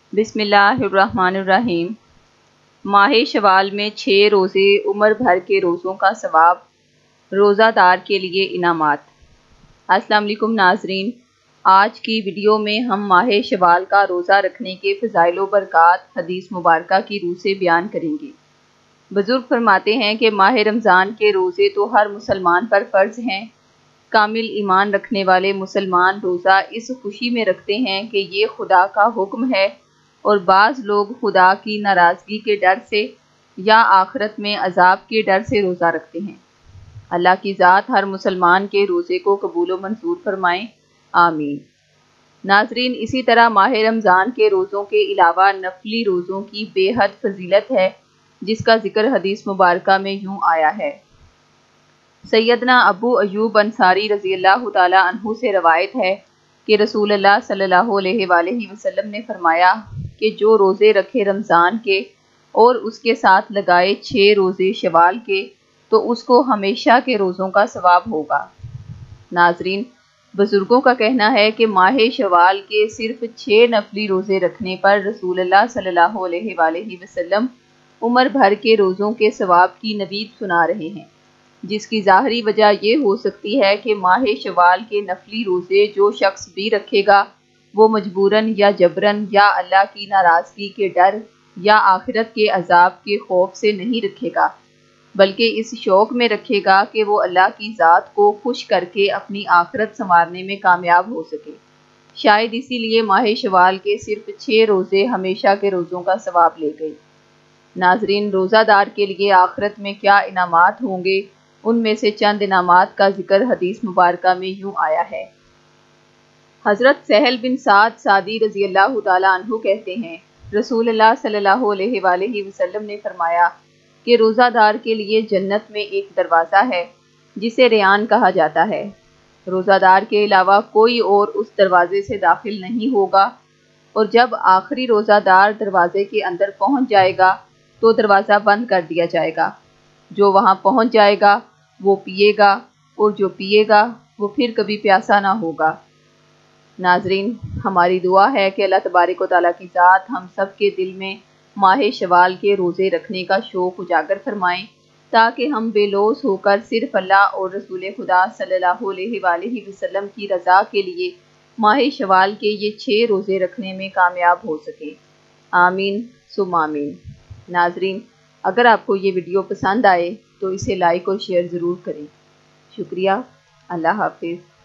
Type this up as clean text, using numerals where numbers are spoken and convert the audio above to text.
बिस्मिल्लाहिर्रहमानिर्रहीम। माह शवाल में 6 रोज़े उम्र भर के रोज़ों का सवाब, रोज़ादार के लिए इनामात। अस्सलाम वालेकुम नाज़रीन, आज की वीडियो में हम माह शवाल का रोज़ा रखने के फ़ज़ाइल व बरक़ात हदीस मुबारका की रूह से बयान करेंगे। बुज़ुर्ग फरमाते हैं कि माह रमज़ान के रोज़े तो हर मुसलमान पर फ़र्ज़ हैं। कामिल ईमान रखने वाले मुसलमान रोज़ा इस खुशी में रखते हैं कि ये खुदा का हुक्म है, और बाज़ लोग खुदा की नाराज़गी के डर से या आखिरत में अजाब के डर से रोज़ा रखते हैं। अल्लाह की ज़ात हर मुसलमान के रोज़े को कबूल व मंजूर फरमाएँ, आमीन। नाज़रीन, इसी तरह माह रमज़ान के रोज़ों के अलावा नफली रोज़ों की बेहद फजीलत है, जिसका ज़िक्र हदीस मुबारका में यूँ आया है। सैयदना अबू अयूब अंसारी रज़ियल्लाहु ताला अन्हु से रवायत है कि रसूलुल्लाह सल्लल्लाहु अलैहि वसल्लम ने फरमाया कि जो रोज़े रखे रमज़ान के और उसके साथ लगाए 6 रोज़े शवाल के, तो उसको हमेशा के रोज़ों का सवाब होगा। नाज़रीन, बुज़ुर्गों का कहना है कि माह शवाल के सिर्फ 6 नफली रोज़े रखने पर रसूलुल्लाह सल्लल्लाहु अलैहि वसल्लम उम्र भर के रोज़ों के सवाब की नवीद सुना रहे हैं, जिसकी ज़ाहरी वजह ये हो सकती है कि माह शवाल के नफली रोज़े जो शख्स भी रखेगा, वो मजबूरन या जबरन या अल्लाह की नाराज़गी के डर या आखिरत के अजाब के खौफ से नहीं रखेगा, बल्कि इस शौक़ में रखेगा कि वो अल्लाह की ज़ात को खुश करके अपनी आखिरत संवारने में कामयाब हो सके। शायद इसीलिए माह शवाल के सिर्फ 6 रोज़े हमेशा के रोज़ों का सवाब ले गए। नाज़रीन, रोज़ादार के लिए आखिरत में क्या इनामात होंगे, उनमें से चंद इनामात का जिक्र हदीस मुबारका में यूँ आया है। हज़रत सहल बिन साद सादी रज़ियल्लाहु ताला अन्हु कहते हैं, रसूलुल्लाह सल्लल्लाहु अलैहि वसल्लम ने फरमाया कि रोज़ादार के लिए जन्नत में एक दरवाज़ा है जिसे रेयान कहा जाता है। रोज़ादार के अलावा कोई और उस दरवाज़े से दाखिल नहीं होगा, और जब आखिरी रोज़ादार दरवाज़े के अंदर पहुंच जाएगा तो दरवाज़ा बंद कर दिया जाएगा। जो वहां पहुंच जाएगा वो पिएगा, और जो पिएगा वो फिर कभी प्यासा ना होगा। नाज़रीन, हमारी दुआ है कि अल्लाह तबारक व तआला की ज़ात हम सब के दिल में माह शवाल के रोज़े रखने का शौक़ उजागर फरमाएँ, ताकि हम बेलौस होकर सिर्फ अल्लाह और रसूल खुदा सल्लल्लाहु अलैहि वसल्लम की रज़ा के लिए माह शवाल के ये 6 रोज़े रखने में कामयाब हो सके। आमीन सुम आमीन। नाज़रीन, अगर आपको ये वीडियो पसंद आए तो इसे लाइक और शेयर ज़रूर करें। शुक्रिया। अल्लाह हाफिज़।